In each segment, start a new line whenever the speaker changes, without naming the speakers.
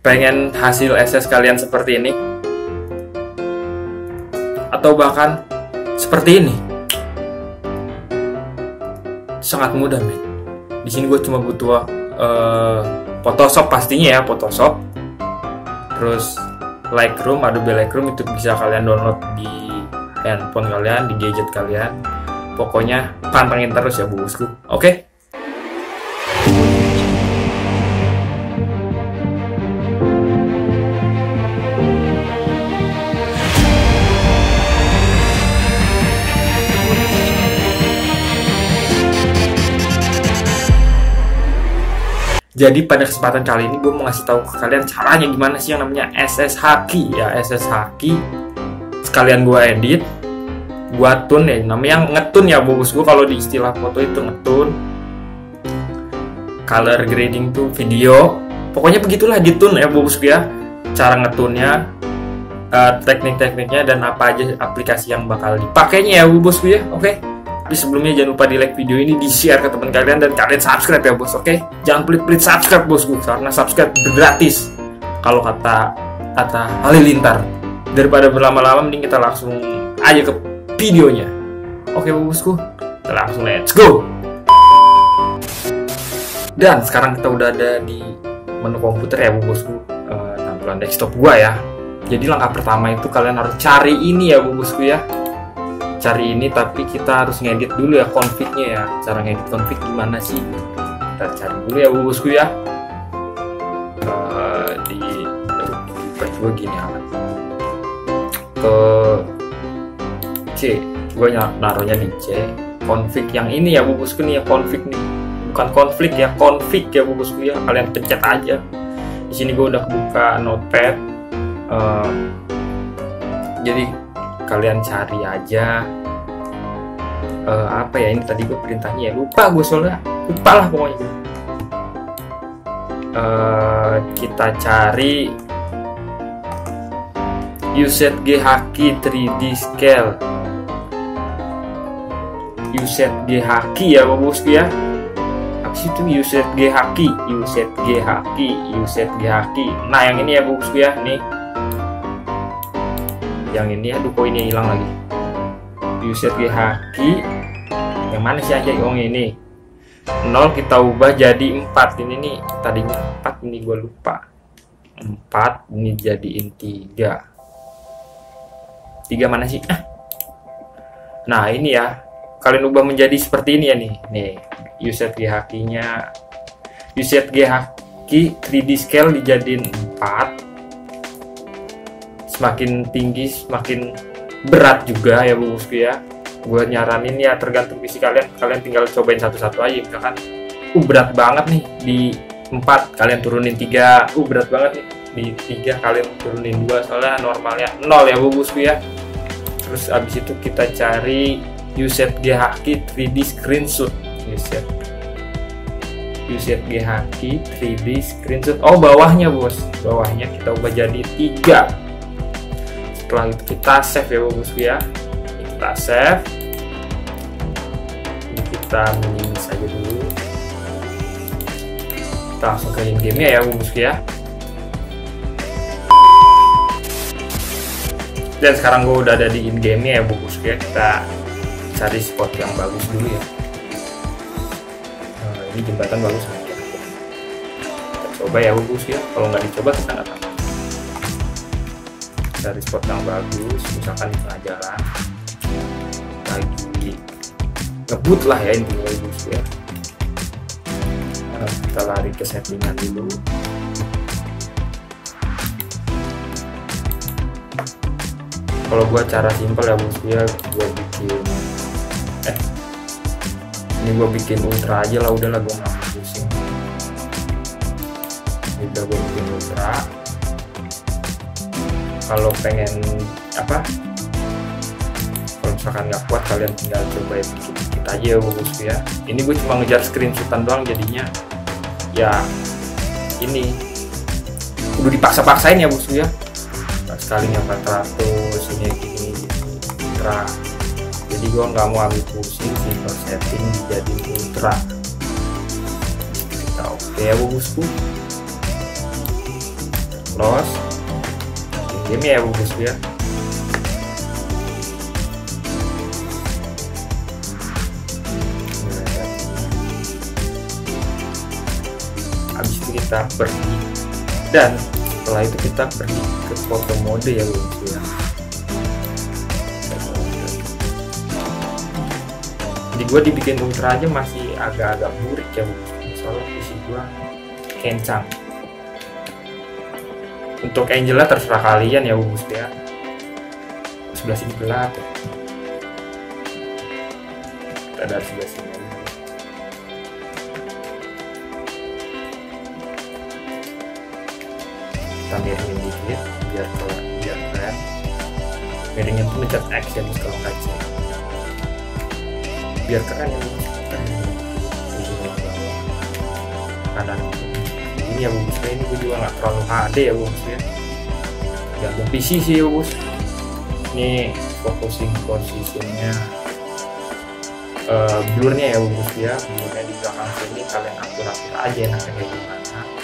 pengen hasil SS kalian seperti ini atau bahkan seperti ini, sangat mudah men. Di sini gue cuma butuh Photoshop pastinya ya, Photoshop, terus Lightroom, Adobe Lightroom itu bisa kalian download di handphone kalian, di gadget kalian. Pokoknya pantengin terus ya bosku. Oke? Jadi pada kesempatan kali ini gue mau ngasih tahu ke kalian caranya gimana sih yang namanya SS Haki ya, SS Haki. Sekalian gue edit, gue tune ya, namanya ngetun ya bosku. Kalau di istilah foto itu ngetun. Color grading tuh video. Pokoknya begitulah ditun ya bosku ya. Cara ngetunnya, teknik-tekniknya dan apa aja aplikasi yang bakal dipakainya ya bosku ya. Oke. Tapi sebelumnya jangan lupa di like video ini, di share ke teman kalian, dan kalian subscribe ya bos. Oke, jangan pelit-pelit subscribe bosku, karena subscribe gratis. Kalau kata Halilintar. Daripada berlama-lama, mending kita langsung aja ke videonya. Oke bosku, kita langsung let's go. Dan sekarang kita udah ada di menu komputer ya bosku, tampilan desktop gua ya. Jadi langkah pertama itu kalian harus cari ini ya bosku ya. Cari ini, tapi kita harus ngedit dulu ya config-nya ya. Cara ngedit config gimana sih? Kita cari dulu ya bosku ya. Di gue gini amat. Ke C, gue naruhnya di C. Config yang ini ya bosku nih ya, config nih. Bukan konflik ya, config ya bosku ya. Kalian pencet aja. Di sini gue udah buka notepad. Jadi kalian cari aja apa ya, ini tadi gue perintahnya ya lupa gue, soalnya lupa lah pokoknya. Kita cari UZG Haki 3D Scale, UZG Haki ya bosku ya. Apa sih itu UZG Haki, UZG Haki, UZG Haki. Nah yang ini ya bosku ya, nih yang ini, aduh kok ini hilang lagi. UZG Haki yang mana sih aja, oh ini 0 kita ubah jadi 4. Ini nih tadinya 4, ini gue lupa 4, ini jadiin 3 mana sih nah ini ya, kalian ubah menjadi seperti ini ya nih UZG Haki-nya, UZG Haki 3D scale dijadiin 4. Semakin tinggi semakin berat juga ya bosku ya. Gue nyaranin ya tergantung visi kalian, kalian tinggal cobain satu-satu aja. Misalkan berat banget nih di 4, kalian turunin 3. Berat banget nih di 3, kalian turunin 2, soalnya normalnya 0 ya bosku ya. Terus abis itu kita cari UZG Haki 3D screenshot. UZG Haki 3D screenshot. Oh bawahnya bos, bawahnya kita ubah jadi 3. Setelah itu kita save ya bosku ya. Ini kita save. Ini kita minimis saja dulu. Kita langsung ke in game ya bosku ya. Dan sekarang gue udah ada di in game ya bosku ya. Kita cari spot yang bagus dulu ya. Ini jembatan bagus aja. Kita coba ya bosku ya. Kalau nggak dicoba kita nggak tahu. Dari spot yang bagus, misalkan di tengah jalan lagi ngebut lah ya intinya bosku ya. Kita lari ke settingan dulu. Kalau gua cara simpel ya bosku ya, gua bikin ini gua bikin ultra aja lah, udahlah gua nggak pusing. Ini udah gua bikin ultra. Kalau pengen apa, kalau misalkan nggak kuat kalian tinggal coba dikit-dikit aja ya bosku ya. Ini gue cuma ngejar screenshotan doang, jadinya ya ini udah dipaksa-paksain ya bosku ya. Sekalinya 400 ini gini ultra, jadi gue nggak mau ambil pusing sih kalau setting jadi ultra. Kita oke ya bosku. close game ya bosku ya. Habis itu kita pergi, dan setelah itu kita pergi ke foto mode ya bosku ya. Jadi gue dibikin ultra aja masih agak-agak burik ya bosku, soalnya PC gue kencang. Untuk Angela terserah kalian ya bosku ya. Sebelah sini gelap ya. Kita dari sebelah sini. Kita miringin dikit biar keren. Miringin tuh mencet X ya bos kalau nggak C. Biar keren ya bos. Kanan ini ya bos, ini gue juga nggak terlalu HD ya bos ya. Gantung PC sih ya bos. Ini focusing positionnya, blurnya ya bos ya. Blurnya di belakang sini kalian atur aja enaknya kayak gimana.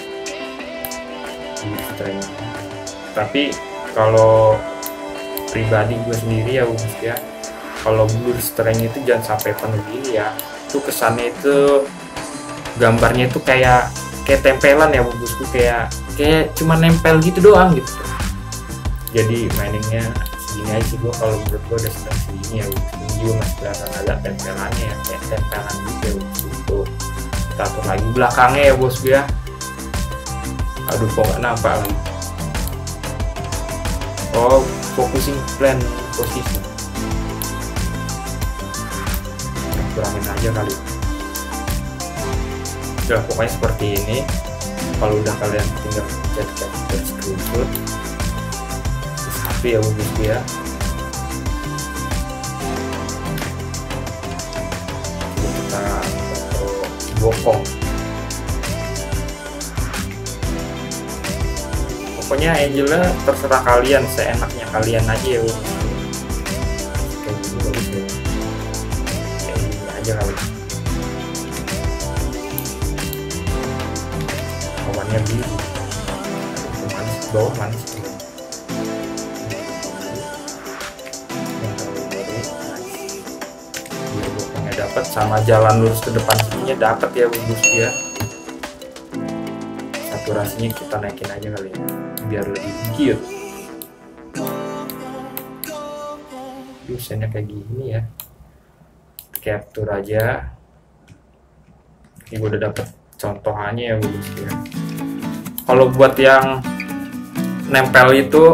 Tapi kalau pribadi gue sendiri ya bos ya, kalau blur strength itu jangan sampai penuh gini ya. Itu kesannya itu gambarnya itu kayak tempelan ya bosku, kayak cuma nempel gitu doang gitu. Jadi mainingnya segini aja sih gue, kalau menurut gue udah sedang segini ya bosku. Ini juga masih kelihatan agak tempelannya ya, kayak tempelan gitu ya bosku. Tuh kita atur lagi belakangnya ya bosku ya. Aduh kok nggak nampak lagi. Oh, focusing plan position. Kurangin aja kali. Udah pokoknya seperti ini. Kalau udah kalian tinggal pencet capture screenshot, terus HP ya bosku ya. Kita bokong. Pokoknya Angela terserah kalian, seenaknya kalian aja ya bos. Kayak gini bagus ya. Kayak gini aja kali. Awannya biru. Manis bawah manis. Biar bokongnya dapat, sama jalan lurus ke depan sininya dapat ya bos ya. Saturasinya kita naikin aja kali ya, biar lebih cute. Biasanya kayak gini ya, capture aja. Ini gue udah dapet contohannya ya bos ya. Kalau buat yang nempel itu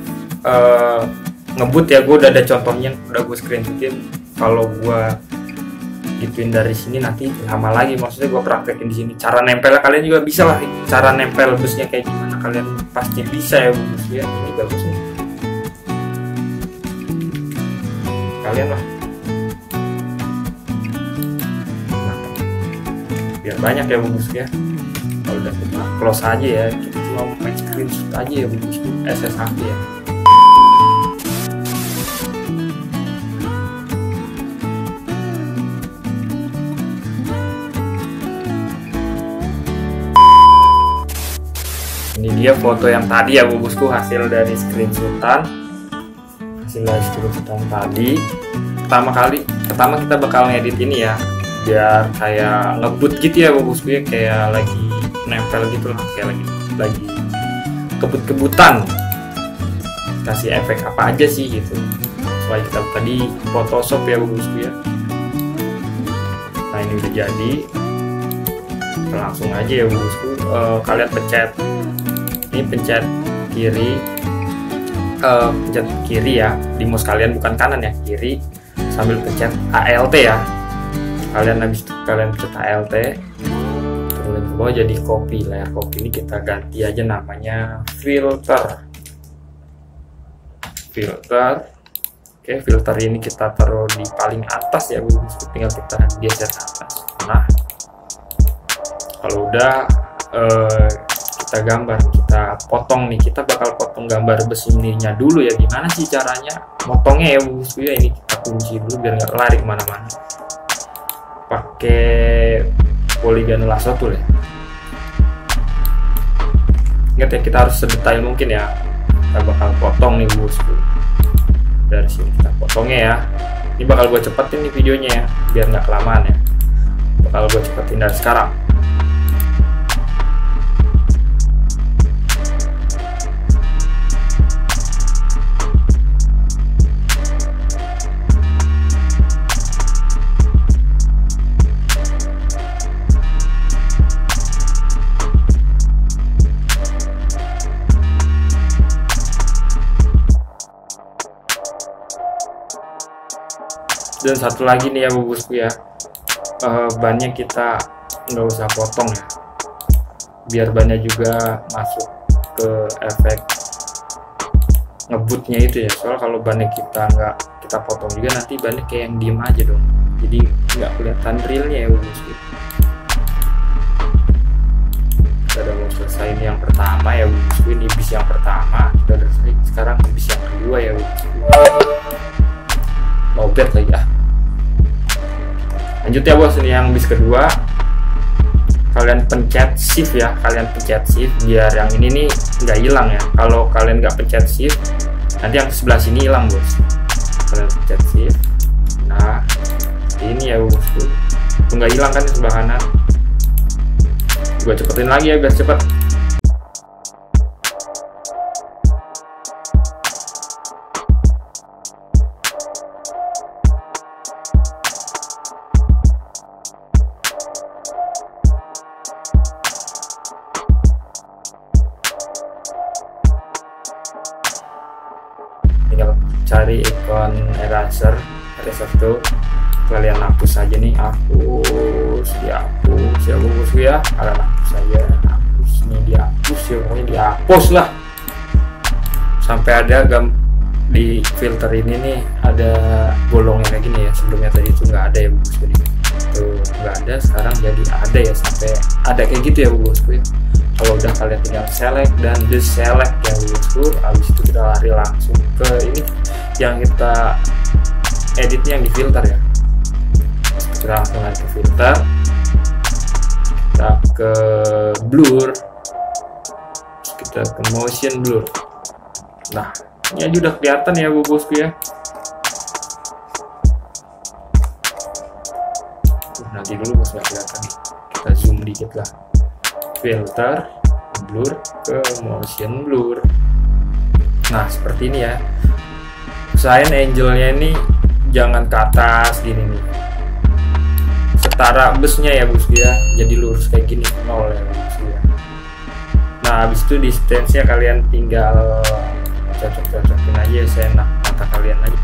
ngebut ya, gue udah ada contohnya, udah gue screenshotin. Kalau gue gituin dari sini nanti lama lagi, maksudnya gue praktekin di sini. Cara nempel kalian juga bisa lah, cara nempel busnya kayak gimana kalian pasti bisa ya bos ya. Ini bagus nih, kalian lah mantap. Biar banyak ya bos ya. Kalau udah kita close aja ya, kita cuma main screenshot aja ya bos, SSH ya. Ini dia foto yang tadi ya bosku, hasil dari screenshotan. Hasil dari screenshotan tadi. Pertama kita bakal ngedit ini ya, biar kayak ngebut gitu ya bosku ya, kayak lagi nempel gitu lah, kayak lagi kebut-kebutan. Kasih efek apa aja sih gitu. Soalnya kita buka di Photoshop ya bosku ya. Nah ini udah jadi. Kita langsung aja ya bosku, kalian pencet kiri, pencet kiri ya di mouse kalian, bukan kanan ya, kiri, sambil pencet ALT ya. Habis itu kalian pencet ALT, turun ke bawah jadi copy. Layar copy ini kita ganti aja namanya filter. Oke, filter ini kita taruh di paling atas ya, tinggal kita geser ke atas. Nah kalau udah kita gambar, kita potong nih, kita bakal potong gambar besi ininya dulu ya. Gimana sih caranya motongnya ya bosku ya, ini kita kunci dulu biar nggak lari kemana-mana. Pakai polygon lasso tool ya. Ingat ya, kita harus sedetail mungkin ya. Kita bakal potong nih bosku. Dari sini kita potongnya ya. Ini bakal gue cepetin nih videonya ya, biar nggak kelamaan ya. Bakal gue cepetin dari sekarang. Dan satu lagi nih ya bosku ya, bannya kita nggak usah potong ya, biar bannya juga masuk ke efek ngebutnya itu ya. Soal kalau bannya kita nggak kita potong juga, nanti bannya kayak yang diem aja dong, jadi nggak kelihatan realnya ya bosku. Kita udah mau selesai ini yang pertama ya bosku, ini bis yang pertama kita udah selesai. Sekarang bis yang kedua ya bosku. Mau bet lagi ya. Lanjut ya bos, ini yang bis kedua. Kalian pencet shift ya, kalian pencet shift biar yang ini nih nggak hilang ya. Kalau kalian nggak pencet shift, nanti yang sebelah sini hilang bos. Kalian pencet shift. Nah ini ya bosku, itu nggak hilang kan di sebelah kanan. Gua cepetin lagi ya biar cepet. Tinggal cari ikon eraser tuh, kalian hapus aja nih, dihapus ya bosku ya. Kalian hapus aja, hapus ini, dihapus ya, pokoknya dihapus lah sampai ada di filter ini nih ada bolongnya kayak gini ya. Sebelumnya tadi itu nggak ada ya bosku, tuh nggak ada, sekarang jadi ada ya, sampai ada kayak gitu ya bosku ya. Kalau udah kalian tinggal select dan deselect ya bosku. Habis itu kita lari langsung ke ini yang kita editnya yang di filter ya. Kita langsung lari ke filter, kita ke blur, kita ke motion blur. Nah ini aja udah kelihatan ya bosku ya. Nanti dulu bos, nggak kelihatan, kita zoom dikit lah. Filter, blur, ke motion blur. Nah seperti ini ya. Usahain angle-nya ini jangan ke atas gini nih, setara busnya ya bosku ya, jadi lurus kayak gini, nol ya bosku ya. Nah habis itu distance-nya kalian tinggal cocok-cocokin aja seenak mata kalian aja.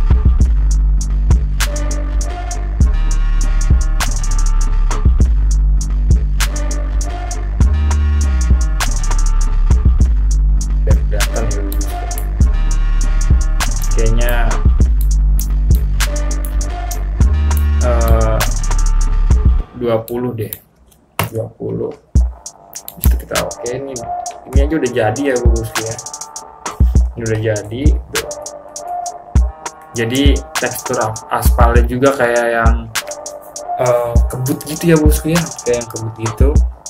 Kayaknya 20 deh, 20. Bisa kita oke, ini aja udah jadi ya bosku ya. Ini udah jadi tekstur aspalnya juga kayak yang kebut gitu ya bosku ya, kayak yang kebut gitu.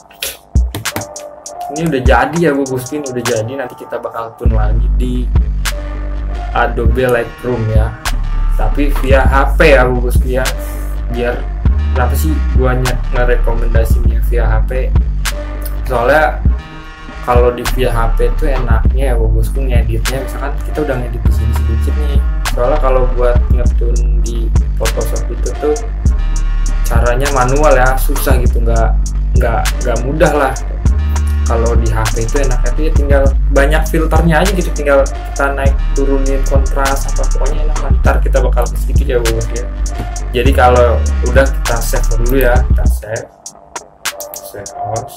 Ini udah jadi ya bosku, ini udah jadi. Nanti kita bakal tune lagi di Adobe Lightroom ya, tapi via HP ya bosku ya. Biar kenapa sih gua ngerekomendasinya via HP? Soalnya kalau di via HP itu enaknya ya bosku ngeditnya, misalkan kita udah ngedit di sini sedikit nih. Soalnya kalau buat ngetune di Photoshop itu tuh caranya manual ya, susah gitu, nggak mudah lah. Kalau di HP itu enaknya tuh ya tinggal banyak filternya aja gitu, tinggal kita naik turunin kontras apa, pokoknya enak. Ntar kita bakal ke situ ya bos ya. Jadi kalau udah kita save dulu ya, kita save as.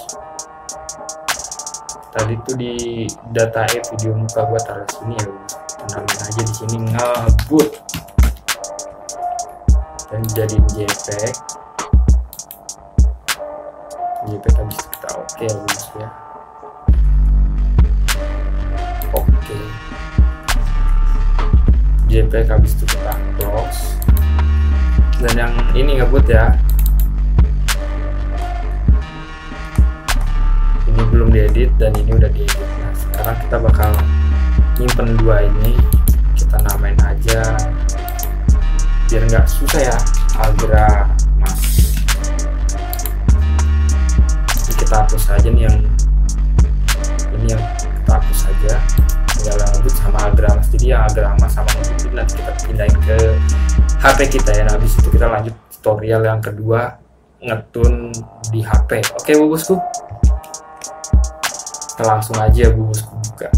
Tadi tuh di data video muka gua taruh sini ya bos, tenangin aja di sini, ngebut dan jadi JPEG. Habis itu kita oke ya bos ya. Oke, JPEG habis itu kita close. Dan yang ini ngebut ya, ini belum diedit dan ini udah diedit. Nah sekarang kita bakal nyimpen dua ini, kita namain aja biar nggak susah ya, Agra Mas. Ini kita hapus aja nih yang ini, yang kita hapus saja, tinggal lanjut sama Agra Mas. Jadi yang Agra Mas sama Ngebut itu nanti kita pindahin ke HP kita ya. Nah, habis itu kita lanjut tutorial yang kedua, ngetun di HP. Oke bosku, kita langsung aja bosku buka.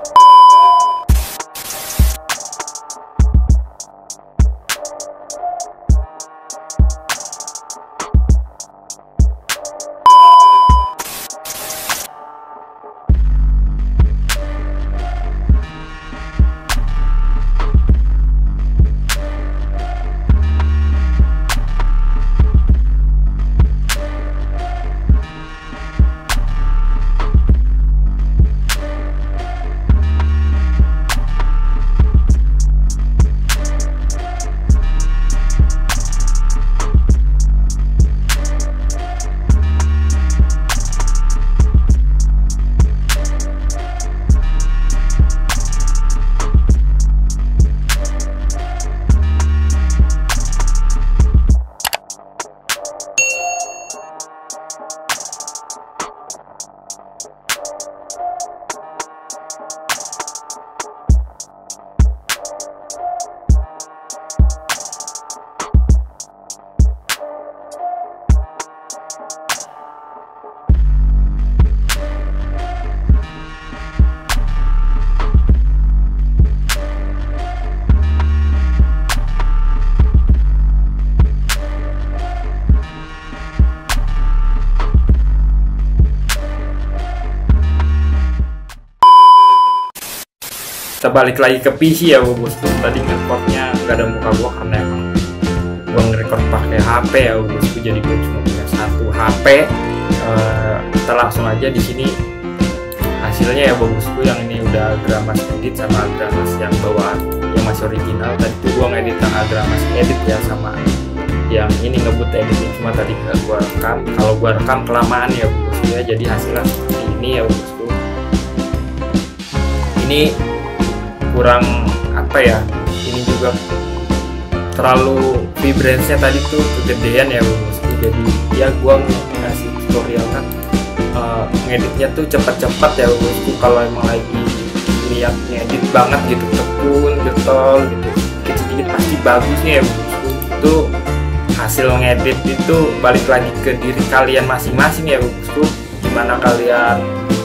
Kita balik lagi ke PC ya bosku. Tadi ngerekodnya nggak ada muka gua karena emang gua ngerekord pakai HP ya bosku, jadi gua cuma punya satu HP. Kita langsung aja di sini hasilnya ya bosku. Yang ini udah Agra Mas edit sama Agra Mas yang bawaan yang masih original. Tadi tuh gua ngedit yang Agra Mas edit ya, sama yang ini Ngebut edit, cuma tadi nggak gua rekam. Kalau gua rekam kelamaan ya bosku ya, jadi hasilnya seperti ini ya bosku. Ini kurang apa ya, ini juga terlalu vibrance-nya tadi tuh kegedean ya bosku. Jadi ya gua ngasih tutorial kan ngeditnya tuh cepat-cepat ya bosku. Kalau emang lagi lihat ngedit banget gitu, tekun getol gitu, sedikit pasti bagusnya ya bosku. Itu hasil ngedit itu balik lagi ke diri kalian masing-masing ya bosku, gimana kalian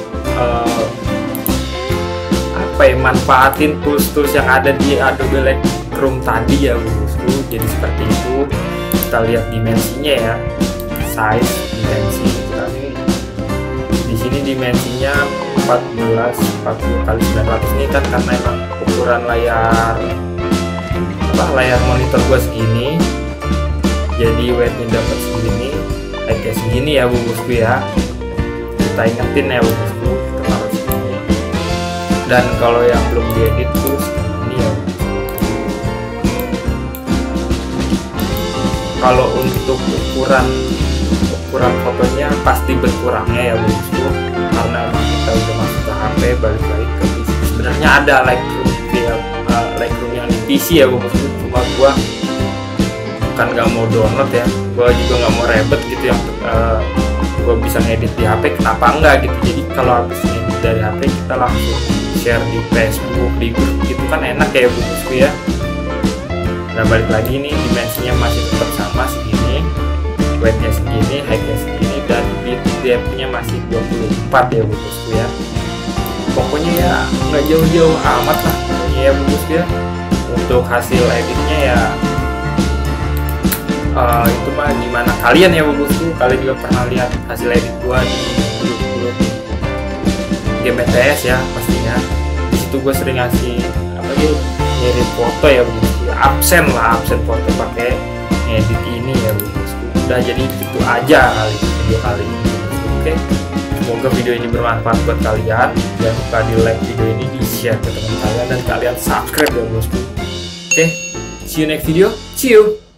manfaatin tools-tools yang ada di Adobe Lightroom tadi ya bosku. Jadi seperti itu. Kita lihat dimensinya ya, size dimensi kita nih. Di sini dimensinya 40 kali 900 ini kan karena emang ukuran layar monitor gua segini. Jadi weight-nya dapat segini, height-nya segini ya bosku ya. Kita ingetin ya bosku. Dan kalau yang belum diedit tuh ini ya. Kalau untuk ukuran fotonya pasti berkurangnya ya bosku, karena emang kita udah masuk ke HP, balik lagi ke PC. Sebenarnya ada Lightroom yang di PC ya bosku, cuma gua kan nggak mau download ya, gua juga nggak mau ribet gitu yang gua bisa ngedit di HP, kenapa enggak gitu. Jadi kalau habis ngedit dari HP kita langsung share di Facebook, di grup gitu kan enak ya bosku ya. Nah balik lagi nih, dimensinya masih tetap sama segini, weight-nya segini, height-nya segini, dan bit depth-nya masih 24 ya bosku ya. Pokoknya ya nggak jauh-jauh amat lah pokoknya ya bosku ya. Untuk hasil editnya ya itu mah gimana kalian ya bosku. Kalian juga pernah lihat hasil edit gua di grup GMTS ya pastinya. Di situ gue sering ngasih ngedit foto ya bosku. Absen foto pakai ngedit ini ya bosku. Udah, jadi itu aja kali video kali ini. Oke, semoga video ini bermanfaat buat kalian. Jangan lupa di like video ini, di share ke teman kalian, dan kalian subscribe ya bosku. Oke, see you next video. See you.